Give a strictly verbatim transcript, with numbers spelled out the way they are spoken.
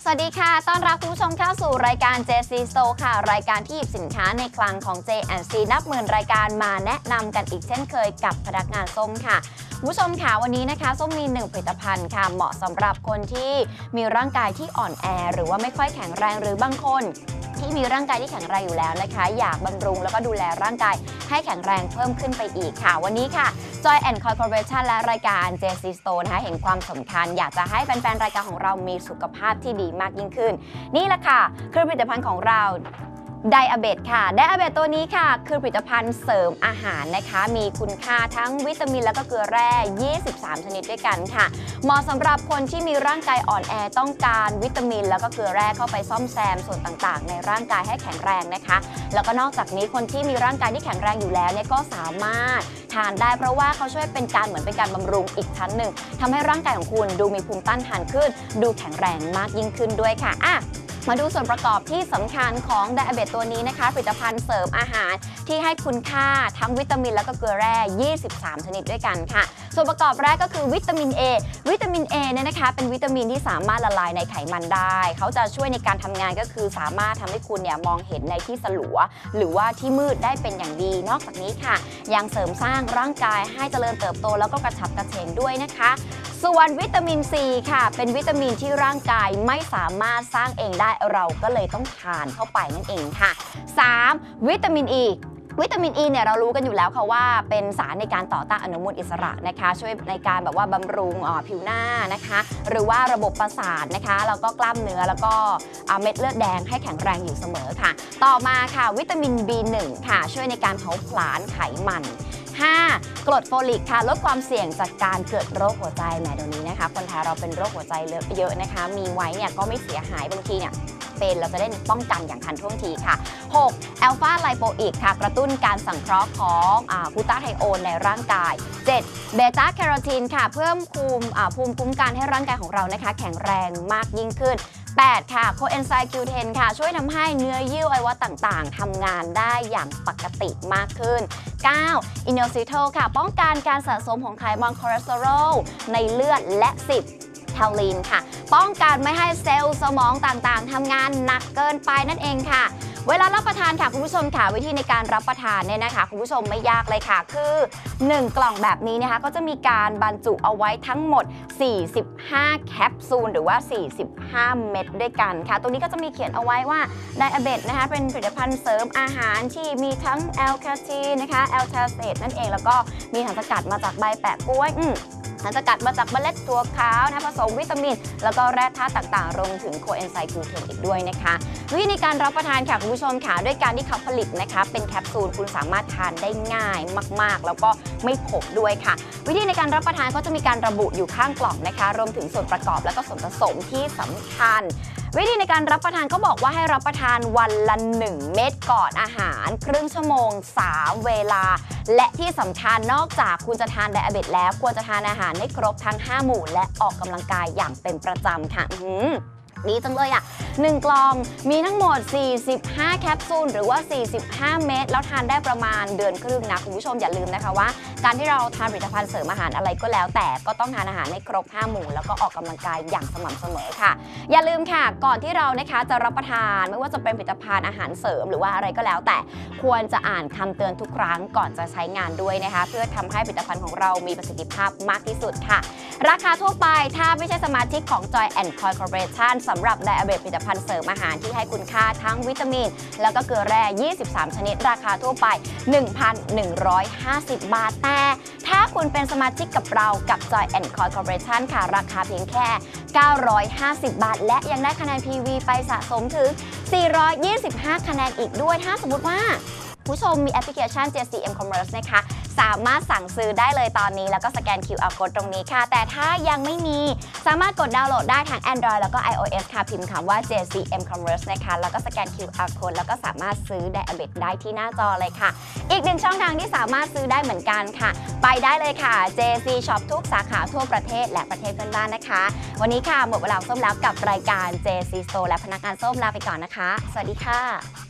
สวัสดีค่ะต้อนรับคุณผู้ชมเข้าสู่รายการ เจ ซี Store ค่ะรายการที่หยิบสินค้าในคลังของ เจ แอนด์ ซี นับหมื่นรายการมาแนะนำกันอีกเช่นเคยกับพนักงานส้มค่ะคุณผู้ชมค่ะวันนี้นะคะส้มมีหนึ่งผลิตภัณฑ์ค่ะเหมาะสำหรับคนที่มีร่างกายที่อ่อนแอหรือว่าไม่ค่อยแข็งแรงหรือบางคนที่มีร่างกายที่แข็งแรงอยู่แล้วนะคะอยากบำรุงแล้วก็ดูแลร่างกายให้แข็งแรงเพิ่มขึ้นไปอีกค่ะวันนี้ค่ะ Joy and Corporation และรายการ เจ ซี Store นะคะเห็นความสำคัญอยากจะให้แฟนๆรายการของเรามีสุขภาพที่ดีมากยิ่งขึ้นนี่แหละค่ะคือผลิตภัณฑ์ของเราไดอะเบตค่ะไดอะเบตตัวนี้ค่ะคือผลิตภัณฑ์เสริมอาหารนะคะมีคุณค่าทั้งวิตามินและก็เกลือแร่ยี่สิบสามชนิดด้วยกันค่ะเหมาะสำหรับคนที่มีร่างกายอ่อนแอต้องการวิตามินแล้วก็เกลือแร่เข้าไปซ่อมแซมส่วนต่างๆในร่างกายให้แข็งแรงนะคะแล้วก็นอกจากนี้คนที่มีร่างกายที่แข็งแรงอยู่แล้วเนี่ยก็สามารถทานได้เพราะว่าเขาช่วยเป็นการเหมือนเป็นการบำรุงอีกชั้นหนึ่งทำให้ร่างกายของคุณดูมีภูมิต้านทานขึ้นดูแข็งแรงมากยิ่งขึ้นด้วยค่ะอ่ะมาดูส่วนประกอบที่สำคัญของไดอะเบตตัวนี้นะคะผลิตภัณฑ์เสริมอาหารที่ให้คุณค่าทั้งวิตามินและก็เกลือแร่ยี่สิบสามชนิดด้วยกันค่ะส่วนประกอบแรกก็คือวิตามิน A วิตามิน A เนี่ยนะคะเป็นวิตามินที่สามารถละลายในไขมันได้เขาจะช่วยในการทำงานก็คือสามารถทำให้คุณเนี่ยมองเห็นในที่สลัวหรือว่าที่มืดได้เป็นอย่างดีนอกจากนี้ค่ะยังเสริมสร้างร่างกายให้เจริญเติบโตแล้วก็กระฉับกระเฉงด้วยนะคะส่วนวิตามิน ซี ค่ะเป็นวิตามินที่ร่างกายไม่สามารถสร้างเองได้เราก็เลยต้องทานเข้าไปนั่นเองค่ะสามวิตามิน Eวิตามิน E เนี่ยเรารู้กันอยู่แล้วค่ะว่าเป็นสารในการต่อต้านอนุมูลอิสระนะคะช่วยในการแบบว่าบำรุงผิวหน้านะคะหรือว่าระบบประสาทนะคะแล้วก็กล้ามเนื้อแล้วก็เม็ดเลือดแดงให้แข็งแรงอยู่เสมอค่ะต่อมาค่ะวิตามิน บี หนึ่ง ค่ะช่วยในการเผาผลาญไขมันห้ากรดโฟลิกค่ะลดความเสี่ยงจากการเกิดโรคหัวใจแหมเดี๋ยวนี้นะคะคนไทยเราเป็นโรคหัวใจเยอะนะคะมีไว้เนี่ยก็ไม่เสียหายบางทีเนี่ยเป็นเราจะได้ป้องกันอย่างทันท่วงทีค่ะหกแอลฟาไลโปอิกค่ะกระตุ้นการสังเคราะห์ของกลูตาไทโอนในร่างกายเจ็ดเบต้าแคโรทีนค่ะเพิ่มภูมิภูมิคุ้มกันให้ร่างกายของเรานะคะแข็งแรงมากยิ่งขึ้นแปดค่ะโคเอนไซม์ คิว เท็น ค่ะช่วยทำให้เนื้อเยื่ออวัยวะต่างๆทำงานได้อย่างปกติมากขึ้นเก้าอินโนซิโทค่ะป้องกันการสะสมของไขมันคอเลสเตอรอลในเลือดและสิบเทาลีนค่ะป้องกันไม่ให้เซลล์สมองต่างๆทำงานหนักเกินไปนั่นเองค่ะเวลารับประทานค่ะคุณผู้ชมค่ะวิธีในการรับประทานเนี่ยนะคะคุณผู้ชมไม่ยากเลยค่ะคือหนึ่งกล่องแบบนี้นะคะก็จะมีการบรรจุเอาไว้ทั้งหมดสี่สิบห้าแคปซูลหรือว่าสี่สิบห้าเม็ดด้วยกันค่ะตรงนี้ก็จะมีเขียนเอาไว้ว่าไดอะเบตนะคะเป็นผลิตภัณฑ์เสริมอาหารที่มีทั้งแอลคาทีนนะคะแอลทาเซตนั่นเองแล้วก็มีสารสกัดมาจากใบแปะกล้วยสารสกัดมาจากเมล็ดถั่วขาวนะผสมวิตามินแล้วก็แร่ธาตุต่างๆรวมถึงโคเอนไซม์ คิว เท็น อีกด้วยนะคะวิธีในการรับประทานค่ะคุณผู้ชมค่ะด้วยการที่เขาผลิตนะคะเป็นแคปซูลคุณสามารถทานได้ง่ายมากๆแล้วก็ไม่ขมด้วยค่ะวิธีในการรับประทานเขาจะมีการระบุอยู่ข้างกล่องนะคะรวมถึงส่วนประกอบและก็ส่วนผสมที่สำคัญวิธีในการรับประทานก็บอกว่าให้รับประทานวันละหนึ่งเม็ดก่อนอาหารครึ่งชั่วโมงสามเวลาและที่สำคัญนอกจากคุณจะทานไดอะเบตแล้วควรจะทานอาหารให้ครบทั้งห้าหมู่และออกกำลังกายอย่างเป็นประจำค่ะดีจังเลยอ่ะหนึ่งกล่องมีทั้งหมดสี่สิบห้าแคปซูลหรือว่าสี่สิบห้าเม็ดแล้วทานได้ประมาณเดือนครึ่งนะคุณผู้ชมอย่าลืมนะคะว่าการที่เราทานผลิตภัณฑ์เสริมอาหารอะไรก็แล้วแต่ก็ต้องทานอาหารให้ครบห้าหมู่แล้วก็ออกกำลังกายอย่างสม่ำเสมอค่ะอย่าลืมค่ะก่อนที่เรานะคะจะรับประทานไม่ว่าจะเป็นผลิตภัณฑ์อาหารเสริมหรือว่าอะไรก็แล้วแต่ควรจะอ่านคำเตือนทุกครั้งก่อนจะใช้งานด้วยนะคะเพื่อทำให้ผลิตภัณฑ์ของเรามีประสิทธิภาพมากที่สุดค่ะราคาทั่วไปถ้าไม่ใช่สมาชิกของ Joy and Corporation สำหรับไดอะเบตผลิตภัณฑ์เสริมอาหารที่ให้คุณค่าทั้งวิตามินแล้วก็เกลือแร่ยี่สิบสามชนิดราคาทั่วไป หนึ่งพันหนึ่งร้อยห้าสิบ บาทแต่ถ้าคุณเป็นสมาชิกกับเรากับ Joy and Corporation ค่ะราคาเพียงแค่เก้าร้อยห้าสิบบาทและยังได้คะแนน พี วี ไปสะสมถึงสี่ร้อยยี่สิบห้าคะแนนอีกด้วยถ้าสมมติว่าผู้ชมมีแอปพลิเคชัน เจ ซี เอ็ม Commerce นะคะสามารถสั่งซื้อได้เลยตอนนี้แล้วก็สแกน คิว อาร์ Code ตรงนี้ค่ะแต่ถ้ายังไม่มีสามารถกดดาวน์โหลดได้ทั้ง Android แล้วก็ iOS ค่ะพิมพ์คำว่า เจ ซี เอ็ม Commerce นะคะแล้วก็สแกน คิว อาร์ Code แล้วก็สามารถซื้อไดอะเบตได้ที่หน้าจอเลยค่ะอีกหนึ่งช่องทางที่สามารถซื้อได้เหมือนกันค่ะไปได้เลยค่ะ เจ ซี Shop ทุกสาขาทั่วประเทศและประเทศเพื่อนบ้านนะคะวันนี้ค่ะหมดเวลาส้มแล้วกับรายการ เจ ซี Store และพนักงานส้มลาไปก่อนนะคะสวัสดีค่ะ